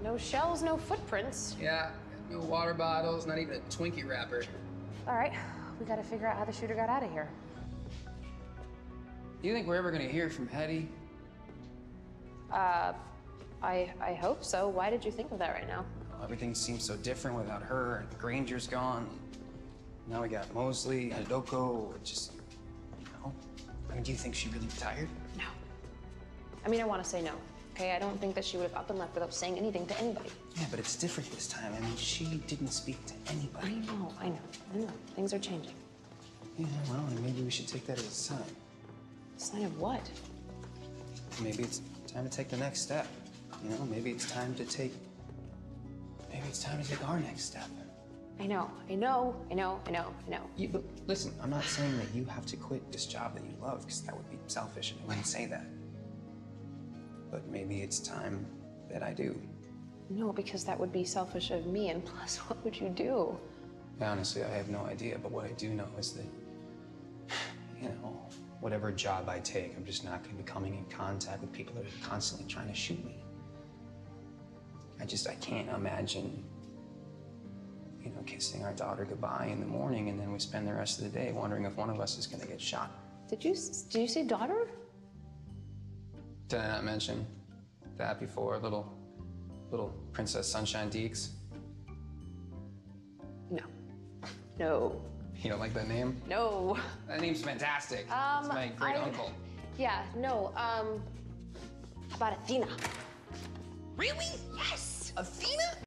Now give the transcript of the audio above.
No shells, no footprints. Yeah, no water bottles, not even a Twinkie wrapper. All right, we gotta figure out how the shooter got out of here. Do you think we're ever gonna hear from Hetty? I hope so. Why did you think of that right now? Everything seems so different without her, and Granger's gone. Now we got Mosley, Hidoko, just, you know. I mean, do you think she really retired? No. I mean, I want to say no, okay? I don't think that she would have up and left without saying anything to anybody. Yeah, but it's different this time. I mean, she didn't speak to anybody. I know. Things are changing. Yeah, well, then maybe we should take that as a sign. Sign of what? Maybe it's time to take the next step. You know, maybe it's time to take our next step. I know. But listen, I'm not saying that you have to quit this job that you love, because that would be selfish, and I wouldn't say that. But maybe it's time that I do. No, because that would be selfish of me, and plus, what would you do? Honestly, I have no idea, but what I do know is that, you know, whatever job I take, I'm just not going to be coming in contact with people that are constantly trying to shoot me. I can't imagine, you know, kissing our daughter goodbye in the morning, and then we spend the rest of the day wondering if one of us is going to get shot. Did you say daughter? Did I not mention that before? Little Princess Sunshine Deeks? No. You don't like that name? No. That name's fantastic. It's my great uncle. Yeah, no, how about Athena? Really? Yes! Athena?